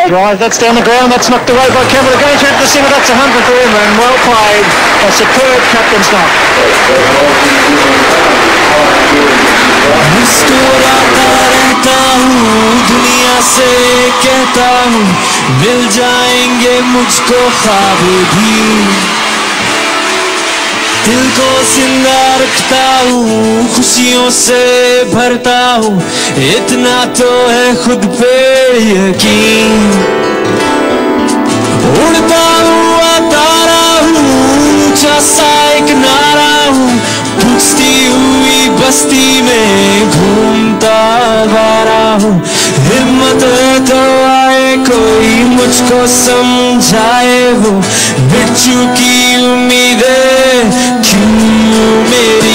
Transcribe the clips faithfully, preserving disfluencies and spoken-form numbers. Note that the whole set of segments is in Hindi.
Drive, that's down the ground, that's knocked away by Campbell. Going through to the centre, that's a hundred for him, and well played. A superb captain's knock. मुस्कुराता रहता हूँ, दुनिया से कहता हूँ, मिल जाएंगे मुझको ख्वाब भी। दिल को जिंदा रखता हूँ, खुशियों से भरता हूँ, इतना तो है खुद पे यकीन। उड़ता हुआ तारा हूँ, ऊंचा सा एक नारा हूँ, पूछती हुई बस्ती में घूमता वारा हूँ। हिम्मत है तो आए कोई मुझको समझाए, वो मिट चुकी उम्मीदें क्यों मेरी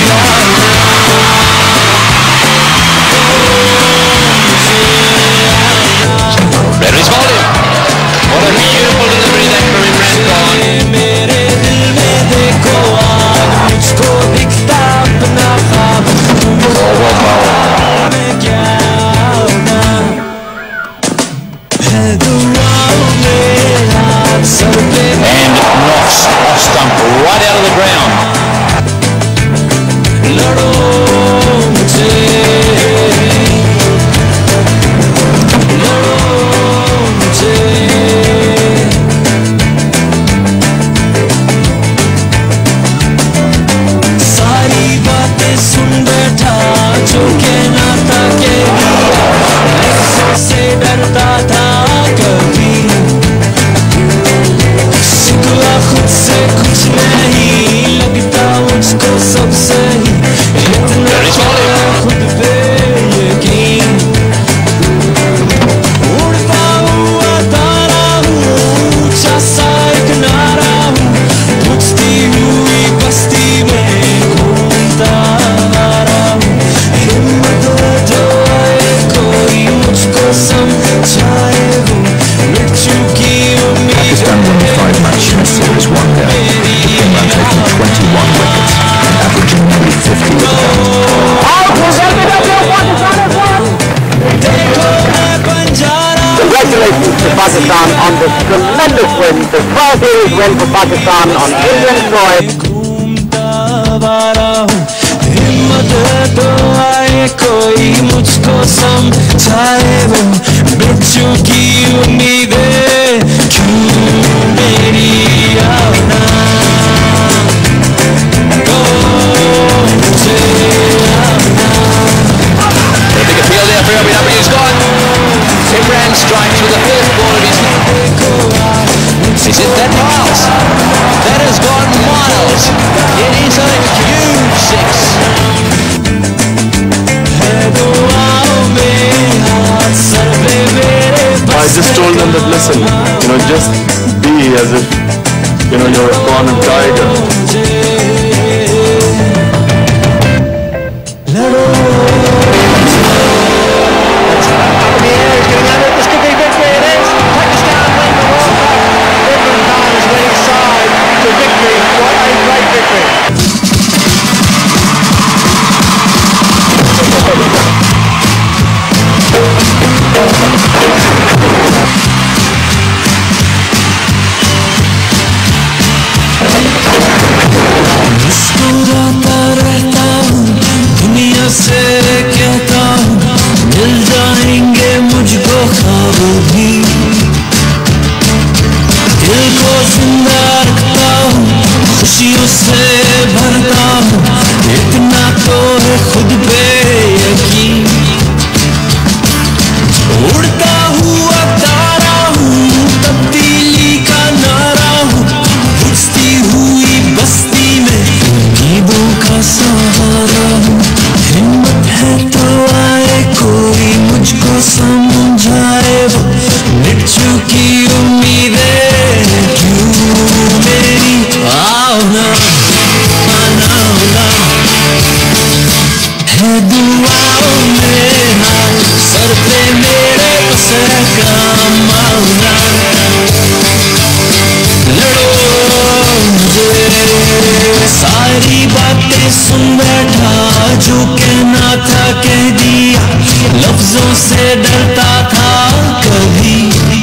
What a beautiful delivery that for Imran Khan. मेरे दिल में देखो आज मुझको दिखता अपना ख्वाब, मैं क्या होना है दुआओं में हाथ सर पे। And knocks off stump right out of the ground. लड़ो मुझे, लड़ो मुझे, सारी बातें सुन बैठा जो कहना था कह दिया, लफ्ज़ों से डरता था कभी, शिकवा खुद से कुछ नहीं लगता मुझको सब सही, इतना खुद पे यकीन। उड़ता हुआ तारा हूँ, ऊंचा सा एक नारा हूँ, बुझती हुई बस्ती में घूमता वारा हूँ। हिम्मत जो आए कोई मुझको समझाए, वो मिट चुकी Pakistan won the five match in series one there, England taking twenty-one wickets and averaging nearly fifty with the Congratulations to Pakistan on this tremendous win, the first series win for Pakistan on Indian soil. हिम्मत तो आए कोई मुझको समझाए, वो मिट चुकी उम्मीदें क्यों मेरी आना तो मुझे आना। A big appeal there for Abu Dhabi is gone. Imran strikes with the first ball of his. Is it that miles? That has gone miles. It is a huge six. I just told them that listen, you know, just be as if, you know, you're a cornered tiger. मुस्कुराता रहता हूँ, दुनिया से कहता हूँ, मिल जाएंगे मुझको ख्वाब भी। दिल को जिंदा रखता हूँ, खुशियों से भरता हूँ, इतना तो है खुद पे यकीन। उड़ता हुआ तारा हूँ, तब्दीली का नारा हूँ, बुझती हुई बस्ती में नींबू का सहारा हूँ। हिम्मत है तो आए कोई मुझको समझाए, वो मिट चुकी उम्मीदें क्यों मेरी आओ ना आना ना है दुआओं में हाथ सर पे मेरे बस काम आओ ना। लड़ो मुझे, सारी बातें सुन बैठा जो कहना था कह दिया, लफ्जों से डरता था कभी।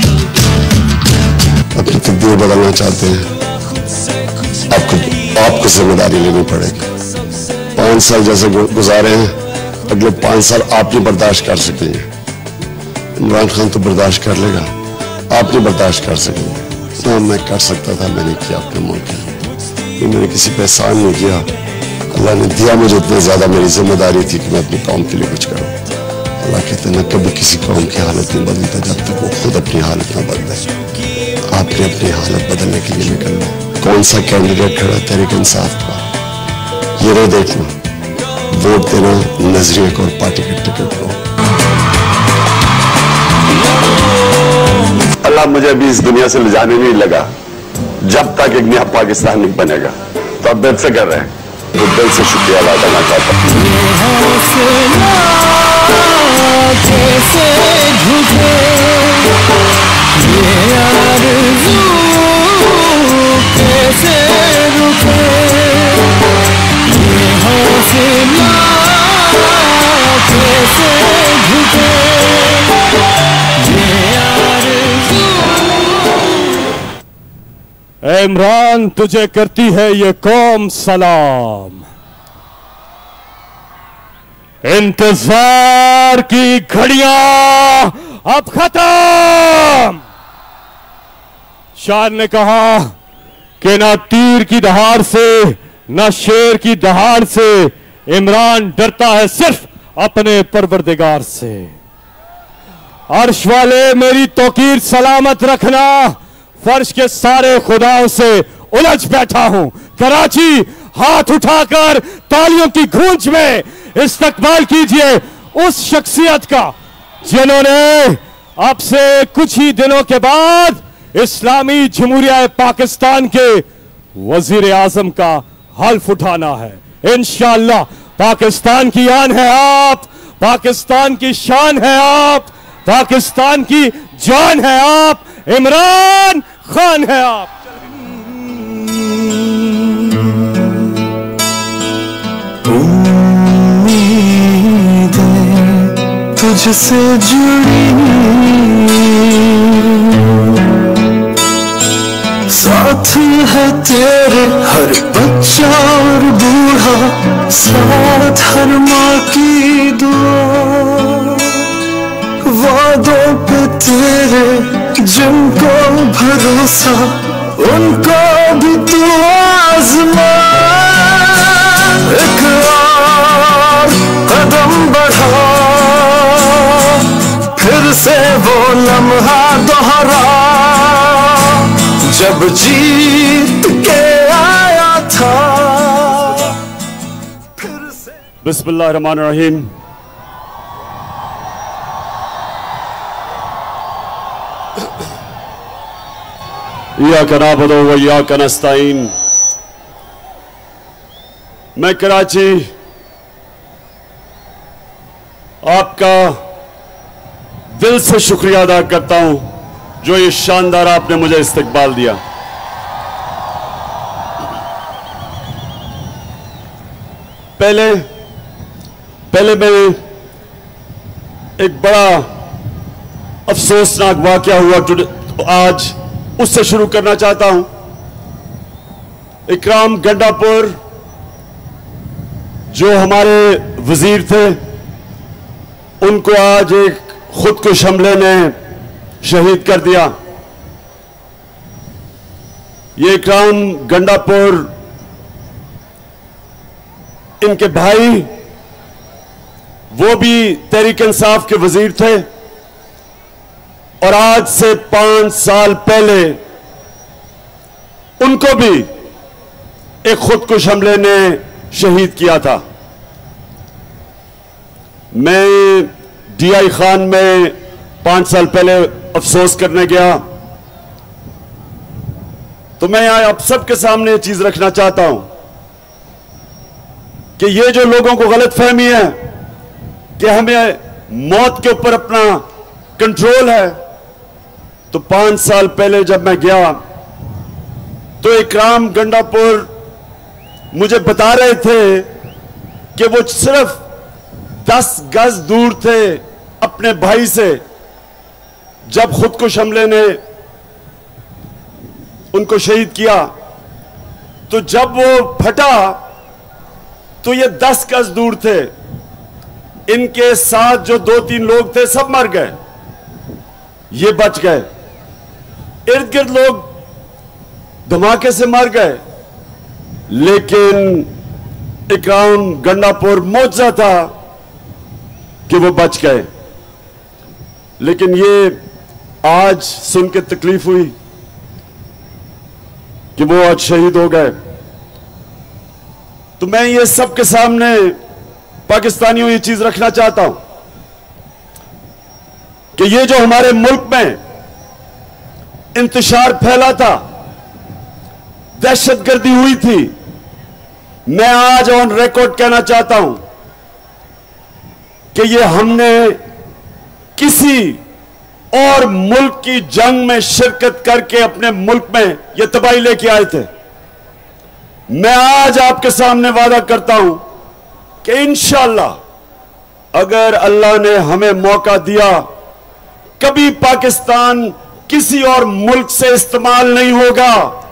बदलना चाहते हैं, आपको आपको जिम्मेदारी लेनी पड़ेगी। पांच साल जैसे गुजारे हैं, अगले पांच साल आप नहीं बर्दाश्त कर सकेंगे। इमरान खान तो बर्दाश्त कर लेगा, आप नहीं बर्दाश्त कर सकेंगे। हाँ, मैं कर सकता था, मैंने किया अपने मुल्क के लिए। मैंने किसी पे एहसान नहीं किया। अल्लाह ने दिया मुझे इतने ज्यादा, मेरी जिम्मेदारी थी कि मैं अपनी कौम के लिए कुछ करूँ। अल्लाह कहते हैं ना, कभी किसी कौम की हालत नहीं बदलता जब तक वो खुद अपनी हालत ना बदले। आपने अपनी हालत बदलने के लिए निकलना। कौन सा कैंडिडेट खड़ा तहरीक इंसाफ का, ये नहीं देखना, वोट देना नजरिए को और पार्टी के टिकट को। अल्लाह मुझे अभी इस दुनिया से ले जाने नहीं लगा जब तक एक नया पाकिस्तान नहीं बनेगा। तो आप बेफिक्र रहें, तो दिल से शुक्रिया अदा करना चाहता इमरान, तुझे करती है ये कौम सलाम। इंतजार की घड़ियां अब खत्म। शायर ने कहा कि ना तीर की दहाड़ से ना शेर की दहाड़ से इमरान डरता है सिर्फ अपने परवरदिगार से। अर्श वाले मेरी तौकीर सलामत रखना, फर्श के सारे खुदाओं से उलझ बैठा हूं। कराची, हाथ उठाकर तालियों की गूंज में इस्तकबाल कीजिए उस शख्सियत का जिन्होंने अब से कुछ ही दिनों के बाद इस्लामी जमहूरिया पाकिस्तान के वजीर आजम का हल्फ उठाना है। इंशाअल्लाह पाकिस्तान की आन है आप, पाकिस्तान की शान है आप, पाकिस्तान की जान है आप, इमरान खान है आप। उम्मीदें तुझसे जुड़ी, साथ है तेरे हर बच्चा और बूढ़ा, साथ हर माँ की दुआ। वादों पे तेरे जिनको भरोसा, उनको भी तू आज़मा। एक और कदम बढ़ा, फिर से वो लम्हा दोहरा जब जीत के आया था फिर से। बिस्मिल्लाहिर्रहमानिर्रहीम। इय्याका नअबुदु व इय्याका नस्तईन। मैं कराची आपका दिल से शुक्रिया अदा करता हूं जो ये शानदार आपने मुझे इस्तकबाल दिया। पहले पहले मैं एक बड़ा अफसोसनाक वाकया हुआ आज, उससे शुरू करना चाहता हूं। इकराम गंडापुर जो हमारे वजीर थे, उनको आज एक खुदकुश हमले ने शहीद कर दिया। ये इकराम गंडापुर, इनके भाई वो भी तहरीक इंसाफ के वजीर थे और आज से पांच साल पहले उनको भी एक खुदकुश हमले ने शहीद किया था। मैं डीआई खान में पांच साल पहले अफसोस करने गया तो मैं यहां आप सबके सामने ये चीज रखना चाहता हूं कि ये जो लोगों को गलतफहमी है कि हमें मौत के ऊपर अपना कंट्रोल है, तो पांच साल पहले जब मैं गया तो इकराम गंडापुर मुझे बता रहे थे कि वो सिर्फ दस गज दूर थे अपने भाई से जब खुदकुश हमले ने उनको शहीद किया, तो जब वो फटा तो ये दस गज दूर थे। इनके साथ जो दो तीन लोग थे सब मर गए, ये बच गए। इर्द गिर्द लोग धमाके से मर गए, लेकिन इकराम गंडापुर मौजूदा था कि वो बच गए। लेकिन ये आज सुन के तकलीफ हुई कि वो आज शहीद हो गए। तो मैं ये सबके सामने पाकिस्तानियों ये चीज रखना चाहता हूं कि ये जो हमारे मुल्क में इंतशार फैला था, दहशतगर्दी हुई थी, मैं आज ऑन रिकॉर्ड कहना चाहता हूं कि ये हमने किसी और मुल्क की जंग में शिरकत करके अपने मुल्क में ये तबाही लेके आए थे। मैं आज आपके सामने वादा करता हूं कि इंशाअल्लाह अगर अल्लाह ने हमें मौका दिया, कभी पाकिस्तान किसी और मुल्क से इस्तेमाल नहीं होगा।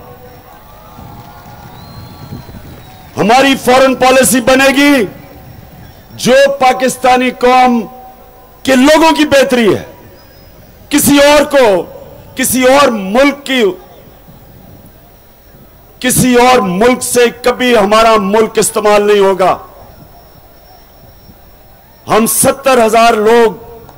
हमारी फॉरेन पॉलिसी बनेगी जो पाकिस्तानी कौम के लोगों की बेहतरी है। किसी और को, किसी और मुल्क की, किसी और मुल्क से कभी हमारा मुल्क इस्तेमाल नहीं होगा। हम सत्तर हजार लोग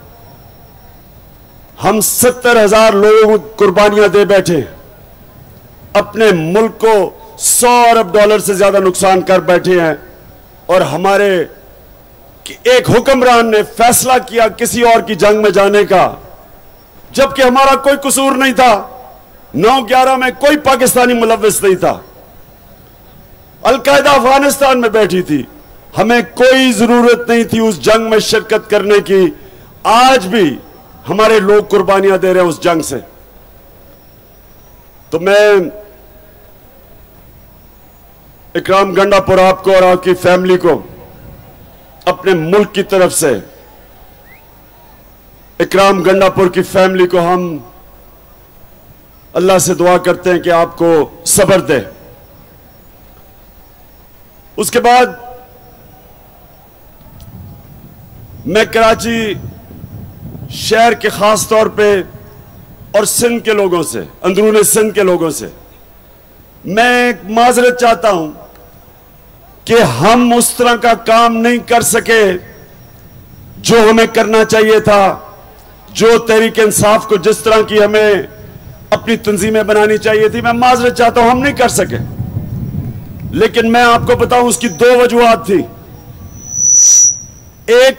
हम सत्तर हजार लोग कुर्बानियां दे बैठे, अपने मुल्क को सौ अरब डॉलर से ज्यादा नुकसान कर बैठे हैं, और हमारे एक हुक्मरान ने फैसला किया किसी और की जंग में जाने का, जबकि हमारा कोई कसूर नहीं था। नौ ग्यारह में कोई पाकिस्तानी मुलव्विस नहीं था। अलकायदा अफगानिस्तान में बैठी थी, हमें कोई जरूरत नहीं थी उस जंग में शिरकत करने की। आज भी हमारे लोग कुर्बानियां दे रहे हैं उस जंग से। तो मैं इकराम गंडापुर आपको और आपकी फैमिली को अपने मुल्क की तरफ से, इकराम गंडापुर की फैमिली को हम अल्लाह से दुआ करते हैं कि आपको सब्र दे। उसके बाद मैं कराची शहर के खास तौर पे और सिंध के लोगों से, अंदरूनी सिंध के लोगों से मैं माजरत चाहता हूं कि हम उस तरह का काम नहीं कर सके जो हमें करना चाहिए था। जो तहरीक इंसाफ को जिस तरह की हमें अपनी तंजीमें बनानी चाहिए थी, मैं माजरत चाहता हूं हम नहीं कर सके। लेकिन मैं आपको बताऊं उसकी दो वजूहात थी। एक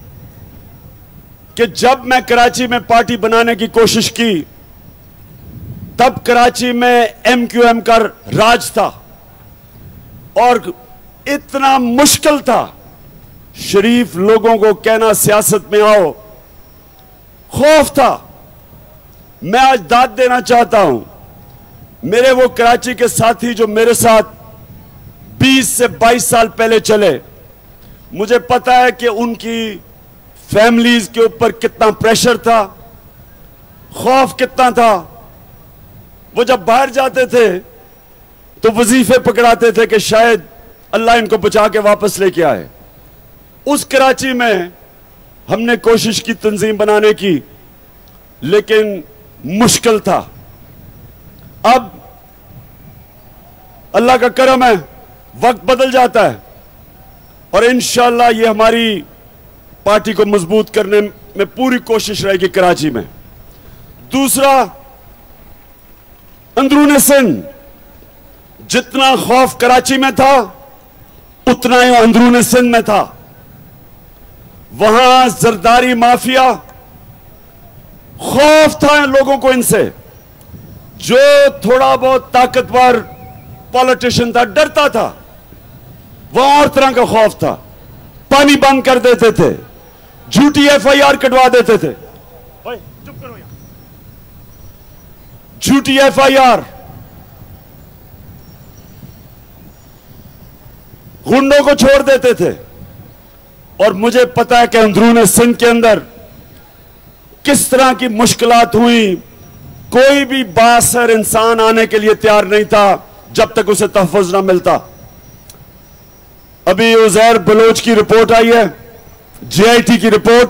कि जब मैं कराची में पार्टी बनाने की कोशिश की, तब कराची में एम क्यू एम का राज था और इतना मुश्किल था शरीफ लोगों को कहना सियासत में आओ, खौफ था। मैं आज दाद देना चाहता हूं, मेरे वो कराची के साथी जो मेरे साथ बीस से बाईस साल पहले चले, मुझे पता है कि उनकी फैमिलीज के ऊपर कितना प्रेशर था, खौफ कितना था। वो जब बाहर जाते थे तो वजीफे पकड़ाते थे कि शायद अल्लाह इनको बचा के वापस लेके आए। उस कराची में हमने कोशिश की तंजीम बनाने की, लेकिन मुश्किल था। अब अल्लाह का करम है, वक्त बदल जाता है और इंशाअल्लाह ये हमारी पार्टी को मजबूत करने में पूरी कोशिश रहेगी कराची में। दूसरा, अंदरूनी सिंध, जितना खौफ कराची में था उतना ही अंदरूनी सिंध में था। वहां जरदारी माफिया, खौफ था लोगों को इनसे। जो थोड़ा बहुत ताकतवर पॉलिटिशियन था डरता था, वहां और तरह का खौफ था। पानी बंद कर देते थे, झूठी एफ आई आर कटवा देते थे, चुप करो यार, झूठी एफ आई आर, गुंडों को छोड़ देते थे। और मुझे पता है कि अंदरूनी सिंध के अंदर किस तरह की मुश्किलात हुई, कोई भी बासर इंसान आने के लिए तैयार नहीं था जब तक उसे तहफ़्फ़ुज़ ना मिलता। अभी उज़ैर बलोच की रिपोर्ट आई है, जे आई टी की रिपोर्ट,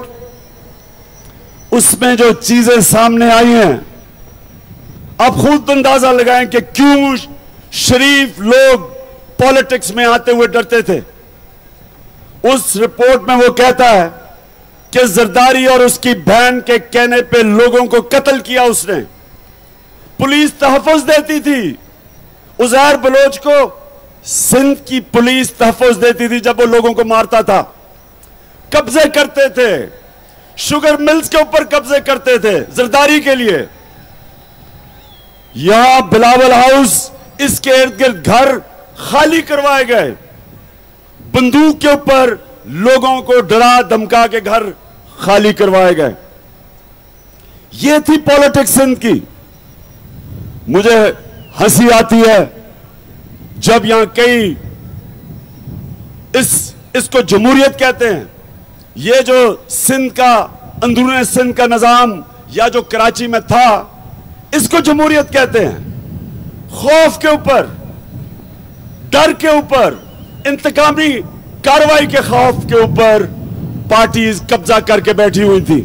उसमें जो चीजें सामने आई हैं आप खुद अंदाजा लगाएं कि क्यों शरीफ लोग पॉलिटिक्स में आते हुए डरते थे। उस रिपोर्ट में वो कहता है कि जरदारी और उसकी बहन के कहने पे लोगों को कत्ल किया उसने। पुलिस तहफ़्फ़ुज़ देती थी उज़ैर बलोच को, सिंध की पुलिस तहफ़्फ़ुज़ देती थी जब वो लोगों को मारता था। कब्जे करते थे, शुगर मिल्स के ऊपर कब्जे करते थे जरदारी के लिए। यहां बिलावल हाउस, इसके इर्द गिर्द घर खाली करवाए गए, बंदूक के ऊपर लोगों को डरा धमका के घर खाली करवाए गए। यह थी पॉलिटिक्स सिंध की। मुझे हंसी आती है जब यहां कई इस इसको जमहूरियत कहते हैं। ये जो सिंध का, अंदरूनी सिंध का निजाम या जो कराची में था, इसको जमहूरियत कहते हैं। खौफ के ऊपर, डर के ऊपर, इंतकामी कार्रवाई के खौफ के ऊपर पार्टीज कब्जा करके बैठी हुई थी।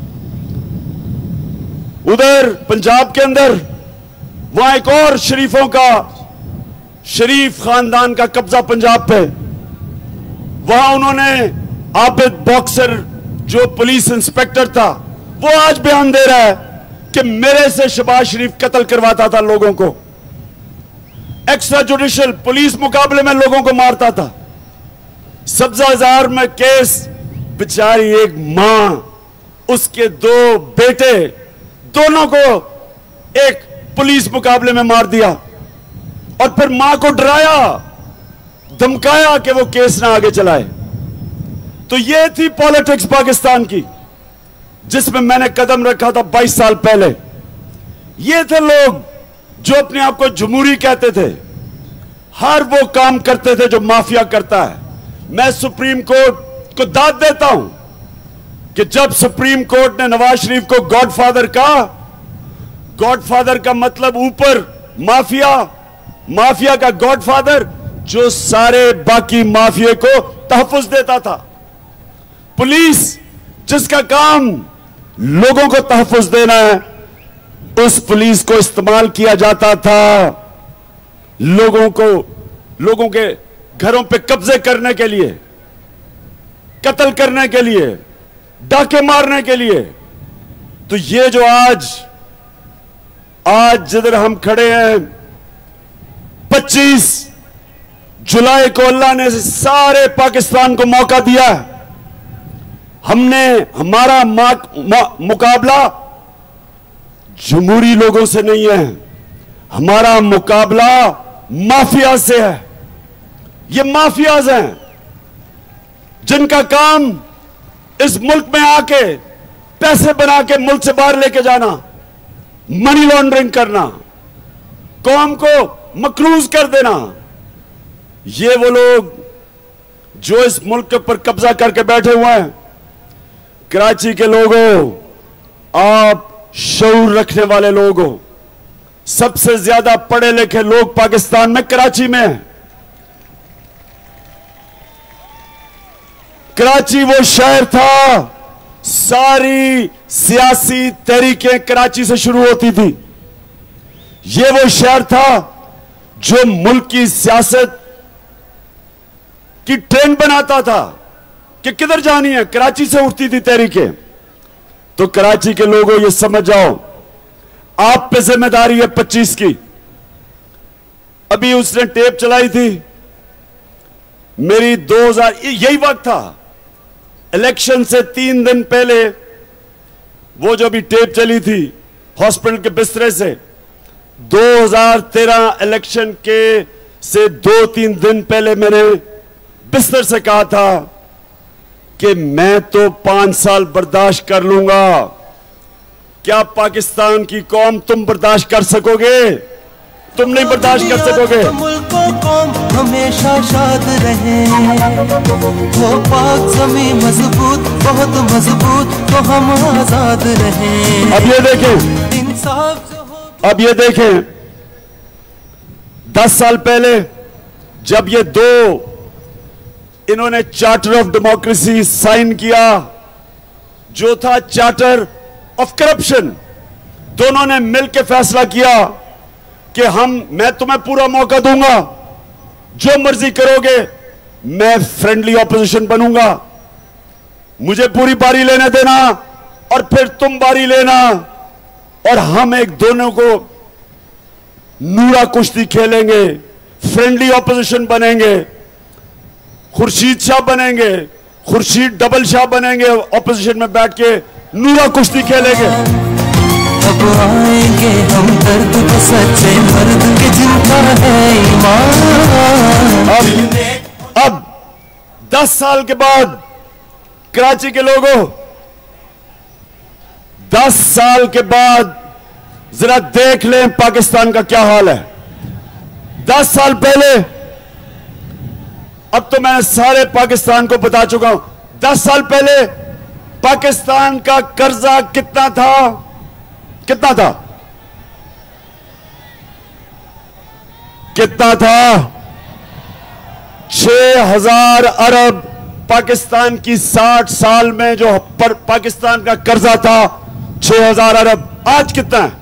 उधर पंजाब के अंदर वहां एक और शरीफों का, शरीफ खानदान का कब्जा पंजाब पे। वहां उन्होंने आबिद बॉक्सर जो पुलिस इंस्पेक्टर था, वो आज बयान दे रहा है कि मेरे से शहबाज शरीफ कत्ल करवाता था लोगों को, एक्स्ट्रा जुडिशियल पुलिस मुकाबले में लोगों को मारता था। सब्जाजार में केस, बेचारी एक मां, उसके दो बेटे, दोनों को एक पुलिस मुकाबले में मार दिया और फिर मां को डराया, धमकाया कि वो केस ना आगे चलाए। तो ये थी पॉलिटिक्स पाकिस्तान की, जिसमें मैंने कदम रखा था बाईस साल पहले। ये थे लोग जो अपने आप को जमहूरी कहते थे, हर वो काम करते थे जो माफिया करता है। मैं सुप्रीम कोर्ट को दाद देता हूं कि जब सुप्रीम कोर्ट ने नवाज शरीफ को गॉडफादर कहा, गॉडफादर का मतलब ऊपर माफिया, माफिया का गॉडफादर जो सारे बाकी माफिया को तहफ़्फ़ुज़ देता था। पुलिस जिसका काम लोगों को तहफ़्फ़ुज़ देना है, उस पुलिस को इस्तेमाल किया जाता था लोगों को, लोगों के घरों पे कब्जे करने के लिए, कत्ल करने के लिए, डाके मारने के लिए। तो ये जो आज आज जिधर हम खड़े हैं, पच्चीस जुलाई को अल्लाह ने सारे पाकिस्तान को मौका दिया। हमने, हमारा मुकाबला जमहूरी लोगों से नहीं है, हमारा मुकाबला माफिया से है। ये माफियाज हैं जिनका काम इस मुल्क में आके पैसे बना के मुल्क से बाहर लेके जाना, मनी लॉन्ड्रिंग करना, कौम को मकरूज कर देना। ये वो लोग जो इस मुल्क के ऊपर कब्जा करके बैठे हुए हैं। कराची के लोगों, आप शऊर रखने वाले लोग हो, सबसे ज्यादा पढ़े लिखे लोग पाकिस्तान में कराची में हैं। कराची वो शहर था, सारी सियासी तहरीकें कराची से शुरू होती थी। ये वो शहर था जो मुल्क की सियासत की ट्रेंड बनाता था कि किधर जानी है, कराची से उठती थी तहरीकें। तो कराची के लोगों ये समझ जाओ, आप पे जिम्मेदारी है पच्चीस की। अभी उसने टेप चलाई थी मेरी, दो हजार यही वक्त था इलेक्शन से तीन दिन पहले, वो जो भी टेप चली थी हॉस्पिटल के बिस्तरे से, दो हजार तेरह इलेक्शन के से दो तीन दिन पहले मैंने बिस्तर से कहा था कि मैं तो पांच साल बर्दाश्त कर लूंगा। क्या पाकिस्तान की कौम तुम बर्दाश्त कर सकोगे? तुम नहीं बर्दाश्त कर सकोगे। मुल्क कौम हमेशा शाद रहे, वो पाक ज़मीं मजबूत, बहुत मजबूत, तो हम आजाद रहे। अब ये देखें, इंसाफ अब ये देखें, दस साल पहले जब ये दो इन्होंने चार्टर ऑफ डेमोक्रेसी साइन किया, जो था चार्टर ऑफ करप्शन, दोनों ने मिलकर फैसला किया कि हम मैं तुम्हें पूरा मौका दूंगा, जो मर्जी करोगे, मैं फ्रेंडली ऑपोजिशन बनूंगा, मुझे पूरी बारी लेने देना और फिर तुम बारी लेना, और हम एक दोनों को नूरा कुश्ती खेलेंगे, फ्रेंडली ऑपोजिशन बनेंगे, खुर्शीद शाह बनेंगे, खुर्शीद डबल शाह बनेंगे, ऑपोजिशन में बैठ के नूरा कुश्ती खेलेंगे। अब आएंगे हम दर्द के सच्चे मर्द के जिनका है ईमान। अब अब दस साल के बाद कराची के लोगों, दस साल के बाद जरा देख लें पाकिस्तान का क्या हाल है। दस साल पहले, अब तो मैं सारे पाकिस्तान को बता चुका हूं, दस साल पहले पाकिस्तान का कर्जा कितना था? कितना था? कितना था? छह हजार अरब। पाकिस्तान की साठ साल में जो पर पाकिस्तान का कर्जा था छह हजार अरब। आज कितना है?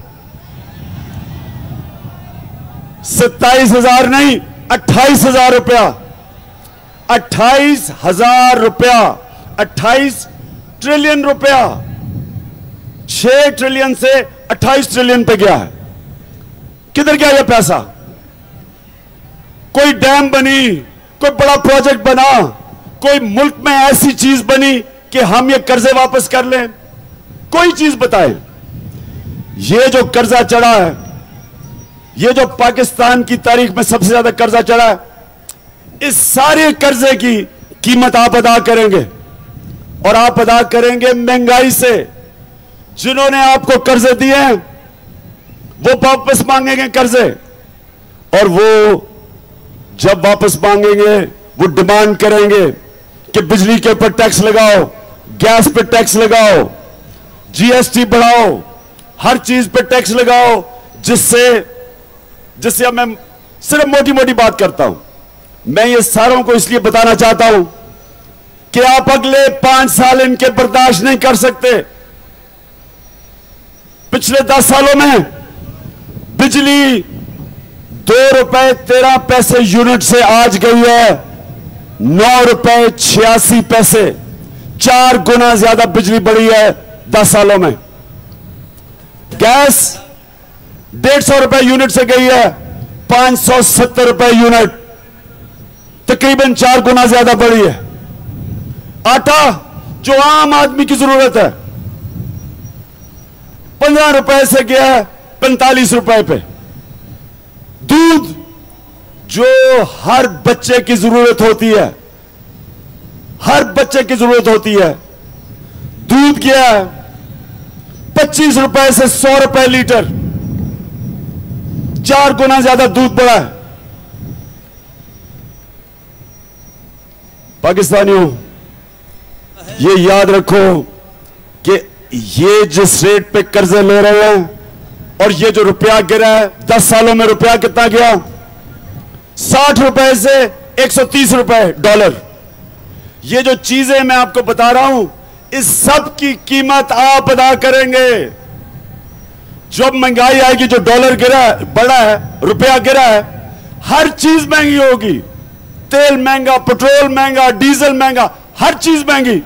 सत्ताईस हजार नहीं, अट्ठाईस हजार रुपया। अट्ठाईस हजार रुपया, अट्ठाईस ट्रिलियन रुपया। छह ट्रिलियन से अट्ठाईस ट्रिलियन पे गया है। किधर गया यह पैसा? कोई डैम बनी, कोई बड़ा प्रोजेक्ट बना, कोई मुल्क में ऐसी चीज बनी कि हम ये कर्जे वापस कर लें? कोई चीज बताए? ये जो कर्जा चढ़ा है, ये जो पाकिस्तान की तारीख में सबसे ज्यादा कर्जा चढ़ा है, इस सारे कर्जे की कीमत आप अदा करेंगे, और आप अदा करेंगे महंगाई से। जिन्होंने आपको कर्जे दिए हैं वो वापस मांगेंगे कर्जे, और वो जब वापस मांगेंगे वो डिमांड करेंगे कि बिजली के ऊपर टैक्स लगाओ, गैस पे टैक्स लगाओ, जीएसटी बढ़ाओ, हर चीज पे टैक्स लगाओ, जिससे जिससे अब मैं सिर्फ मोटी मोटी बात करता हूं। मैं ये सारों को इसलिए बताना चाहता हूं कि आप अगले पांच साल इनके बर्दाश्त नहीं कर सकते। पिछले दस सालों में बिजली दो रुपए तेरह पैसे यूनिट से आज गई है नौ रुपए छियासी पैसे। चार गुना ज्यादा बिजली बढ़ी है दस सालों में। गैस डेढ़ सौ रुपए यूनिट से गई है पांच सौ सत्तर रुपए यूनिट, तकरीबन चार गुना ज्यादा बढ़ी है। आटा जो आम आदमी की जरूरत है पंद्रह रुपए से गया है पैंतालीस रुपए पे। दूध जो हर बच्चे की जरूरत होती है, हर बच्चे की जरूरत होती है, दूध गया है पच्चीस रुपए से सौ रुपए लीटर। चार गुना ज्यादा दूध बढ़ा है। पाकिस्तानियों, ये याद रखो कि ये जिस रेट पे कर्जे ले रहे हैं और ये जो रुपया गिरा है, दस सालों में रुपया कितना गया? साठ रुपए से एक सौ तीस रुपए डॉलर। ये जो चीजें मैं आपको बता रहा हूं, इस सब की कीमत आप अदा करेंगे। जब महंगाई आएगी, जो डॉलर गिरा है, बढ़ा है, रुपया गिरा है, हर चीज महंगी होगी। तेल महंगा, पेट्रोल महंगा, डीजल महंगा, हर चीज महंगी।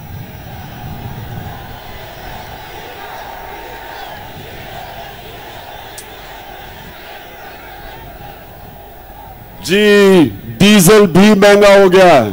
जी, डीजल भी महंगा हो गया है।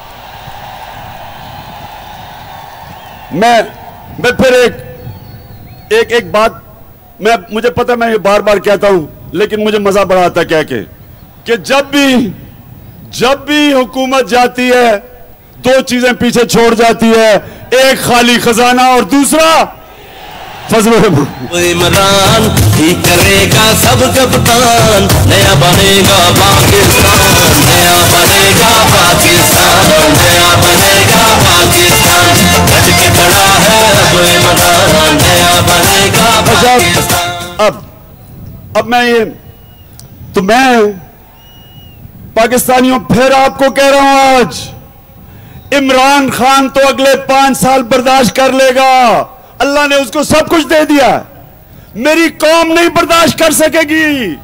मैं मैं फिर एक एक एक बात, मैं मुझे पता, मैं ये बार बार कहता हूं, लेकिन मुझे मजा बड़ा आता कह के कि जब भी जब भी हुकूमत जाती है दो चीजें पीछे छोड़ जाती है, एक खाली खजाना और दूसरा फजल इमरान ही करेगा सब कप्तान। नया बनेगा पाकिस्तान, नया बनेगा पाकिस्तान, नया बनेगा पाकिस्तान। गज के खड़ा है अब इमरान, नया बनेगा पाकिस्तान। अब अब मैं ये तो मैं पाकिस्तानियों फिर आपको कह रहा हूं, आज इमरान खान तो अगले पांच साल बर्दाश्त कर लेगा, अल्लाह ने उसको सब कुछ दे दिया, मेरी कौम नहीं बर्दाश्त कर सकेगी,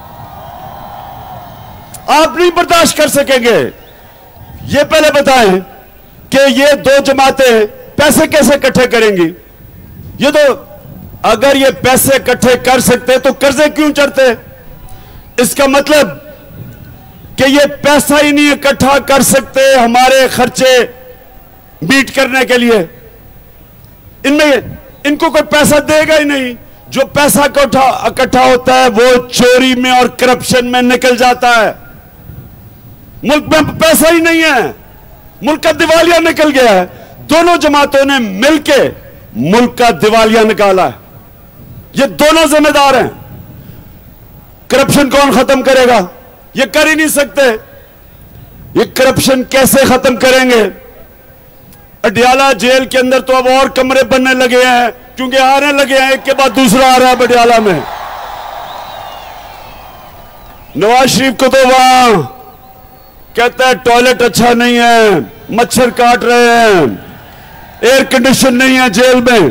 आप नहीं बर्दाश्त कर सकेंगे। ये पहले बताएं कि ये दो जमातें पैसे कैसे इकट्ठे करेंगी? ये तो अगर ये पैसे इकट्ठे कर सकते तो कर्जे क्यों चढ़ते? इसका मतलब कि ये पैसा ही नहीं इकट्ठा कर सकते हमारे खर्चे मीट करने के लिए, इनमें इनको कोई पैसा देगा ही नहीं। जो पैसा इकट्ठा होता है वो चोरी में और करप्शन में निकल जाता है। मुल्क में पैसा ही नहीं है, मुल्क का दिवालिया निकल गया है। दोनों जमातों ने मिलकर मुल्क का दिवालिया निकाला है, ये दोनों जिम्मेदार हैं। करप्शन कौन खत्म करेगा? ये कर ही नहीं सकते। ये करप्शन कैसे खत्म करेंगे? अडियाला जेल के अंदर तो अब और कमरे बनने लगे हैं, क्योंकि आने लगे हैं, एक के बाद दूसरा आ रहा है अडियाला में। नवाज शरीफ को तो वहां कहता है टॉयलेट अच्छा नहीं है, मच्छर काट रहे हैं, एयर कंडीशन नहीं है जेल में।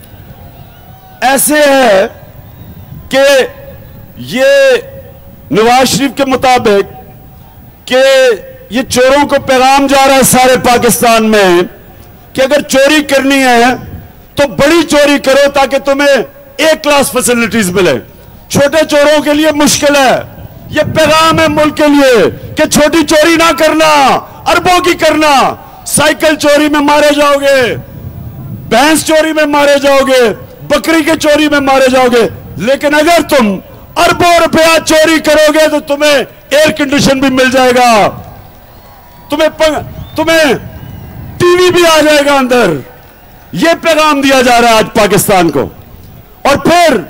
ऐसे है कि ये नवाज शरीफ के मुताबिक कि ये चोरों को पैगाम जा रहा है सारे पाकिस्तान में कि अगर चोरी करनी है तो बड़ी चोरी करो ताकि तुम्हें ए क्लास फैसिलिटीज मिले। छोटे चोरों के लिए मुश्किल है। ये पैगाम है मुल्क के लिए कि छोटी चोरी ना करना, अरबों की करना। साइकिल चोरी में मारे जाओगे, भैंस चोरी में मारे जाओगे, बकरी के चोरी में मारे जाओगे, लेकिन अगर तुम अरबों रुपया चोरी करोगे तो तुम्हें एयर कंडीशन भी मिल जाएगा, तुम्हें पं, तुम्हें टीवी भी आ जाएगा अंदर। यह पैगाम दिया जा रहा है आज पाकिस्तान को। और फिर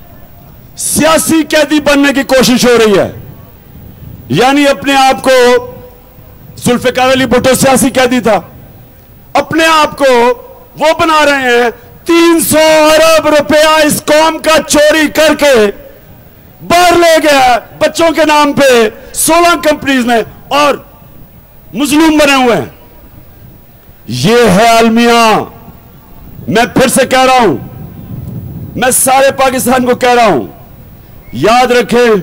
सियासी कैदी बनने की कोशिश हो रही है, यानी अपने आप को, जुल्फिकार अली भुट्टो सियासी कैदी था, अपने आप को वो बना रहे हैं। तीन सौ अरब रुपया इस कौम का चोरी करके बाहर ले गया बच्चों के नाम पे सोलह कंपनीज में, और मुजलूम बने हुए हैं। ये है अलमिया। मैं फिर से कह रहा हूं, मैं सारे पाकिस्तान को कह रहा हूं, याद रखें,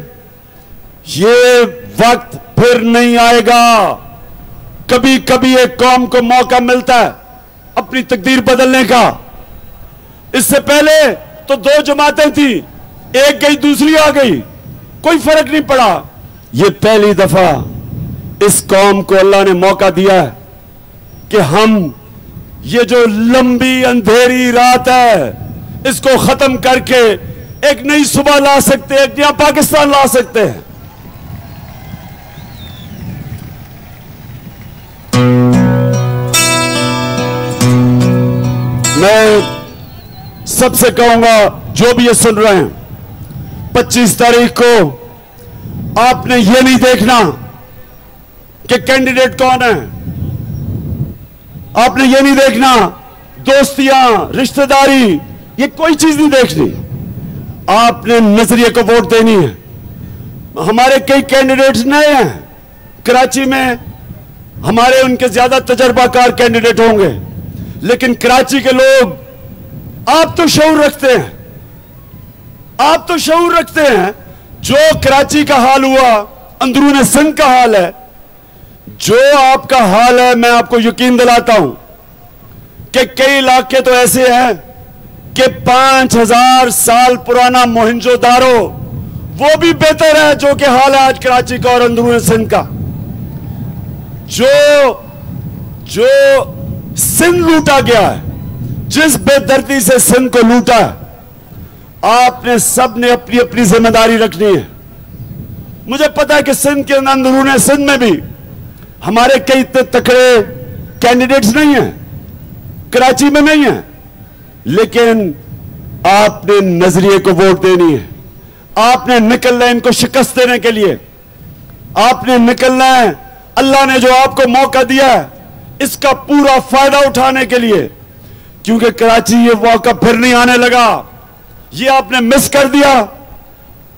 ये वक्त फिर नहीं आएगा। कभी कभी एक कौम को मौका मिलता है अपनी तकदीर बदलने का। इससे पहले तो दो जमातें थी, एक गई दूसरी आ गई, कोई फर्क नहीं पड़ा। ये पहली दफा इस कौम को अल्लाह ने मौका दिया है कि हम ये जो लंबी अंधेरी रात है इसको खत्म करके एक नई सुबह ला सकते हैं, एक नया पाकिस्तान ला सकते हैं। मैं सबसे कहूंगा, जो भी ये सुन रहे हैं, पच्चीस तारीख को आपने ये नहीं देखना कि कैंडिडेट कौन है, आपने ये नहीं देखना दोस्तियां, रिश्तेदारी, ये कोई चीज नहीं देखनी। आपने नजरिए को वोट देनी है। हमारे कई कैंडिडेट्स नए हैं कराची में, हमारे उनके ज्यादा तजर्बाकार कैंडिडेट होंगे, लेकिन कराची के लोग, आप तो शऊर रखते हैं, आप तो शऊर रखते हैं। जो कराची का हाल हुआ, अंदरूनी सिंध का हाल है, जो आपका हाल है, मैं आपको यकीन दिलाता हूं कि कई इलाके तो ऐसे हैं कि पांच हजार साल पुराना मोहनजोदारो वो भी बेहतर है जो कि हाल है आज कराची का और अंदरूनी सिंध का। जो जो सिंध लूटा गया है, जिस बेदर्दी से सिंध को लूटा है, आपने सब ने अपनी अपनी जिम्मेदारी रखनी है। मुझे पता है कि सिंध के अंदरूनी सिंध में भी हमारे कई तकड़े कैंडिडेट्स नहीं हैं, कराची में नहीं है, लेकिन आपने नजरिए को वोट देनी है। आपने निकलना है इनको शिकस्त देने के लिए, आपने निकलना है अल्लाह ने जो आपको मौका दिया है इसका पूरा फायदा उठाने के लिए, क्योंकि कराची ये मौका फिर नहीं आने लगा। ये आपने मिस कर दिया,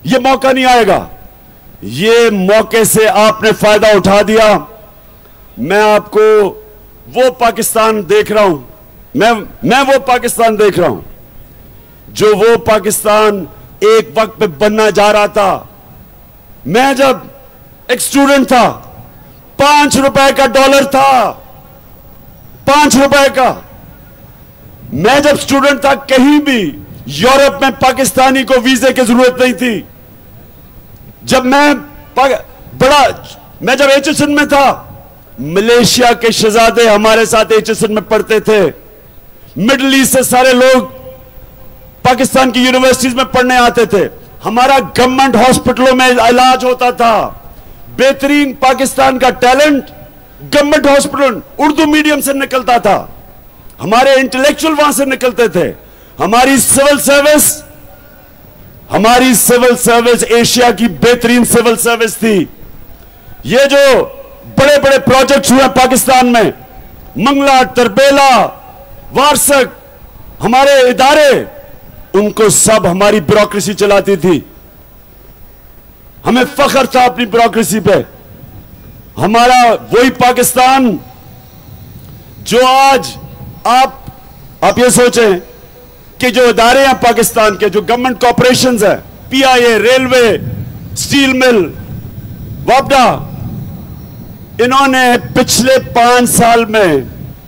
ये मौका नहीं आएगा। ये मौके से आपने फायदा उठा दिया। मैं आपको वो पाकिस्तान देख रहा हूं, मैं मैं वो पाकिस्तान देख रहा हूं जो वो पाकिस्तान एक वक्त पे बनना जा रहा था। मैं जब एक स्टूडेंट था, पांच रुपए का डॉलर था, पांच रुपए का। मैं जब स्टूडेंट था, कहीं भी यूरोप में पाकिस्तानी को वीजे की जरूरत नहीं थी। जब मैं बड़ा मैं जब एच एस एन में था, मलेशिया के शहजादे हमारे साथ एच एस एन में पढ़ते थे। मिडिल ईस्ट से सारे लोग पाकिस्तान की यूनिवर्सिटीज में पढ़ने आते थे। हमारा गवर्नमेंट हॉस्पिटलों में इलाज होता था। बेहतरीन पाकिस्तान का talent government hospital Urdu medium से निकलता था। हमारे इंटेलेक्चुअल वहां से निकलते थे। हमारी सिविल सर्विस हमारी सिविल सर्विस एशिया की बेहतरीन सिविल सर्विस थी। ये जो बड़े बड़े प्रोजेक्ट्स हुए पाकिस्तान में, मंगला, तरबेला, वारसक, हमारे इदारे, उनको सब हमारी ब्यूरोक्रेसी चलाती थी। हमें फख्र था अपनी ब्यूरोक्रेसी पे। हमारा वही पाकिस्तान जो आज आप आप ये सोचें कि जो इदारे हैं पाकिस्तान के, जो गवर्नमेंट कॉर्पोरेशंस है, P I A, railway, steel mill, वापडा, इन्होंने पिछले पांच साल में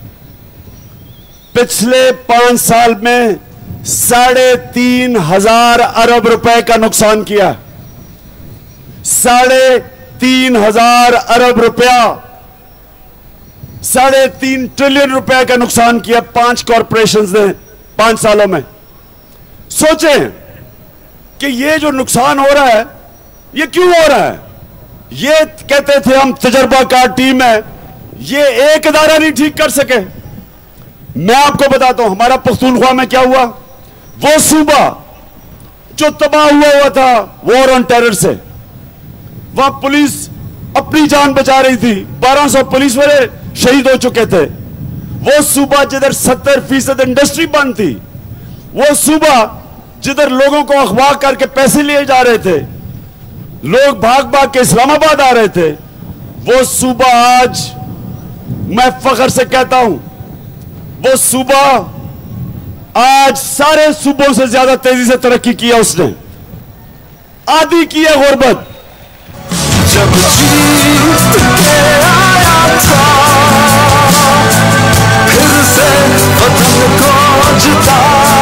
पिछले पांच साल में साढ़े तीन हजार अरब रुपए का नुकसान किया। साढ़े तीन हजार अरब रुपया, साढ़े तीन ट्रिलियन रुपए का नुकसान किया पांच कॉर्पोरेशंस ने पांच सालों में। सोचें कि ये जो नुकसान हो रहा है, ये क्यों हो रहा है? ये कहते थे हम तजर्बाकार टीम है, ये एक इदारा नहीं ठीक कर सके। मैं आपको बताता हूं हमारा पख्तूनख्वा में क्या हुआ। वो सूबा जो तबाह हुआ हुआ था वॉर ऑन टेरर से, वहां पुलिस अपनी जान बचा रही थी, बारह सौ पुलिस वाले शहीद हो चुके थे। वो सूबा जिधर सत्तर फीसद इंडस्ट्री बंद थी, वो सूबा जिधर लोगों को अगवा करके पैसे लिए जा रहे थे, लोग भाग भाग के इस्लामाबाद आ रहे थे, वो सूबा आज मैं फख्र से कहता हूं, वो सूबा आज सारे सूबों से ज्यादा तेजी से तरक्की किया उसने। आधी की है गुर्बत। जब जीत के आया था, फिर से वतन को जिता,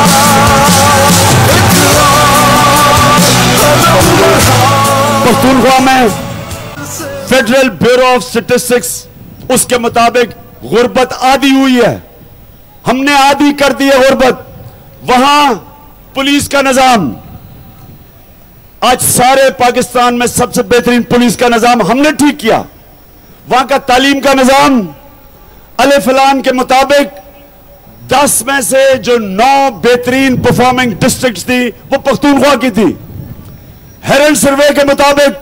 पख्तूनख्वा में फेडरल ब्यूरो ऑफ स्टैटिस्टिक्स उसके मुताबिक गुर्बत आधी हुई है। हमने आधी कर दी है गुर्बत। वहां पुलिस का निजाम, आज सारे पाकिस्तान में सबसे बेहतरीन पुलिस का निजाम हमने ठीक किया। वहां का तालीम का निजाम अले फलान के मुताबिक दस में से जो नौ बेहतरीन परफॉर्मिंग डिस्ट्रिक्ट थी वो पख्तूनख्वा की थी। हेरल्ड सर्वे के मुताबिक,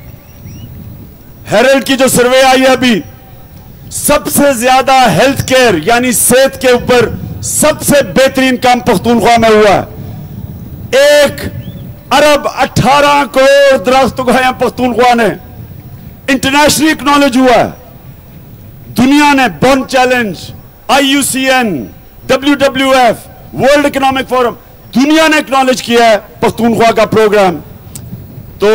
हेरल्ड की जो सर्वे आई है अभी, सबसे ज्यादा हेल्थ केयर यानी सेहत के ऊपर सबसे बेहतरीन काम पख्तूनख्वा में हुआ है। एक अरब अठारह करोड़ दरख्त उगाए पख्तूनख्वा ने। इंटरनेशनली एक्नॉलेज हुआ है। दुनिया ने Bonn Challenge, I U C N, W W F, World Economic Forum, दुनिया ने एक्नॉलेज किया है पख्तूनख्वा का प्रोग्राम। तो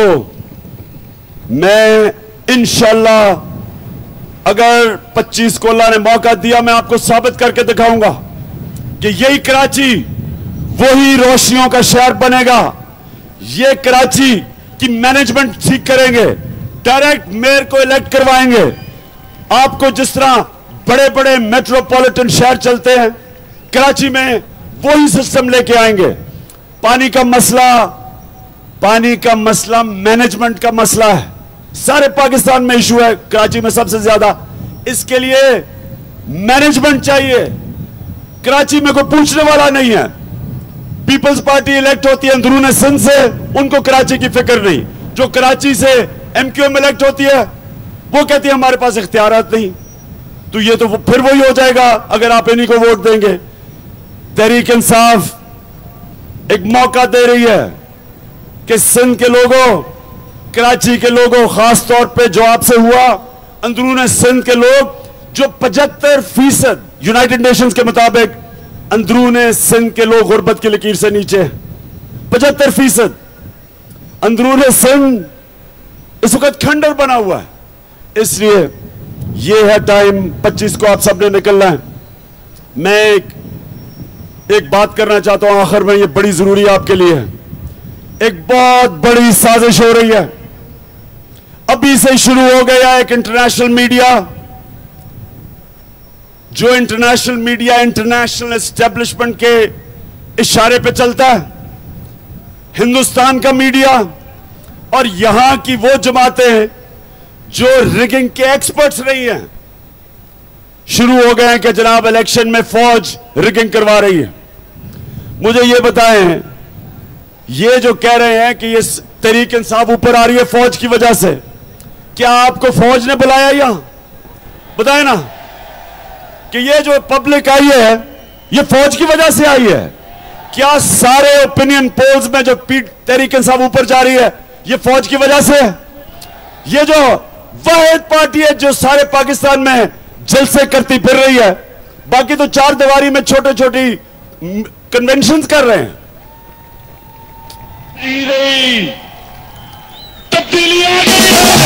मैं इंशाल्लाह अगर पच्चीस को अल्लाह ने मौका दिया, मैं आपको साबित करके दिखाऊंगा कि यही कराची वही रोशनियों का शहर बनेगा। ये कराची की मैनेजमेंट ठीक करेंगे, डायरेक्ट मेयर को इलेक्ट करवाएंगे। आपको जिस तरह बड़े बड़े मेट्रोपॉलिटन शहर चलते हैं, कराची में वही सिस्टम लेके आएंगे। पानी का मसला पानी का मसला मैनेजमेंट का मसला है। सारे पाकिस्तान में इशू है, कराची में सबसे ज्यादा। इसके लिए मैनेजमेंट चाहिए। कराची में कोई पूछने वाला नहीं है। पीपल्स पार्टी इलेक्ट होती है अंदरूनी सिंध से, उनको कराची की फिक्र नहीं। जो कराची से एमक्यूएम इलेक्ट होती है वो कहती है हमारे पास इख्तियारात नहीं। तो ये तो फिर वही हो जाएगा अगर आप इन्हीं को वोट देंगे। तहरीक इंसाफ एक मौका दे रही है कि सिंध के लोगों, कराची के लोगों, खास तौर पे जो आपसे हुआ, अंदरून सिंध के लोग जो पचहत्तर फीसद यूनाइटेड नेशंस के मुताबिक अंदरून सिंध के लोग गुर्बत की लकीर से नीचे, पचहत्तर फीसद अंदरून सिंध इस वक्त खंडर बना हुआ है। इसलिए ये है टाइम, पच्चीस को आप सबने निकलना है। मैं एक, एक बात करना चाहता हूं आखिर में, ये बड़ी जरूरी आपके लिए है। एक बहुत बड़ी साजिश हो रही है, अभी से शुरू हो गया एक इंटरनेशनल मीडिया, जो इंटरनेशनल मीडिया इंटरनेशनल एस्टेब्लिशमेंट के इशारे पे चलता है, हिंदुस्तान का मीडिया और यहां की वो जमातें जो रिगिंग के एक्सपर्ट्स रही हैं, शुरू हो गए हैं कि जनाब इलेक्शन में फौज रिगिंग करवा रही है। मुझे ये बताएं, ये जो कह रहे हैं कि ये तहरीक इंसाफ ऊपर आ रही है फौज की वजह से, क्या आपको फौज ने बुलाया? यहां बताए ना कि ये जो पब्लिक आई है ये फौज की वजह से आई है? क्या सारे ओपिनियन पोल्स में जो तहरीक इंसाफ ऊपर जा रही है ये फौज की वजह से है? ये जो वाहिद पार्टी है जो सारे पाकिस्तान में जलसे करती फिर रही है, बाकी तो चार दीवारी में छोटे छोटी कन्वेंशंस कर रहे हैं। तब्दीली आ गई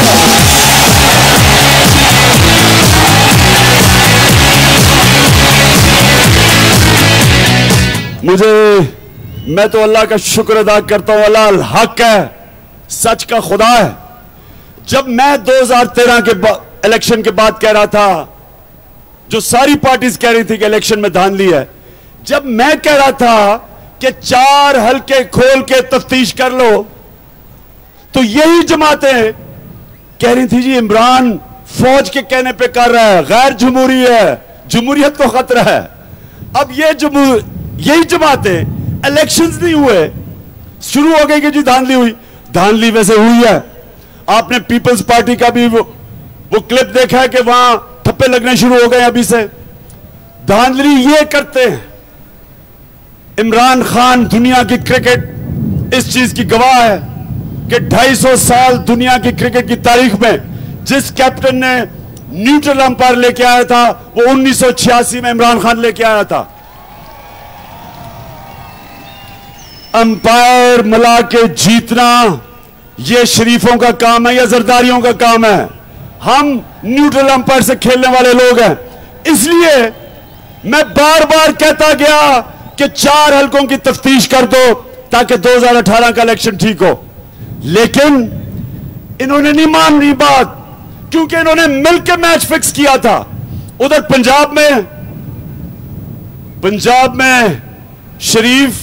मुझे, मैं तो अल्लाह का शुक्र अदा करता हूं, अल्लाह अल हक है, सच का खुदा है। जब मैं दो हज़ार तेरह के इलेक्शन के बाद कह रहा था, जो सारी पार्टीज कह रही थी कि इलेक्शन में धांधली है, जब मैं कह रहा था कि चार हलके खोल के तफ्तीश कर लो, तो यही जमातें कह रही थी जी इमरान फौज के कहने पे कर रहा है, गैर जमहूरी है, जमहूरियत को खतरा है। अब ये जमहूर यही जमातें, इलेक्शंस नहीं हुए, शुरू हो गई कि जी धांधली हुई। धांधली वैसे हुई है, आपने पीपल्स पार्टी का भी वो, वो क्लिप देखा है कि वहां ठप्पे लगने शुरू हो गए अभी से। धांधली ये करते हैं। इमरान खान दुनिया की क्रिकेट इस चीज की गवाह है कि ढाई सौ साल दुनिया की क्रिकेट की तारीख में जिस कैप्टन ने न्यूट्रल अंपायर लेके आया था वो उन्नीस सौ छियासी में इमरान खान लेके आया था। अंपायर मिला के जीतना ये शरीफों का काम है या जरदारियों का काम है? हम न्यूट्रल अंपायर से खेलने वाले लोग हैं। इसलिए मैं बार बार कहता गया कि चार हलकों की तफ्तीश कर दो ताकि दो हज़ार अठारह का इलेक्शन ठीक हो, लेकिन इन्होंने नहीं मानी बात, क्योंकि इन्होंने मिलकर मैच फिक्स किया था। उधर पंजाब में पंजाब में शरीफ,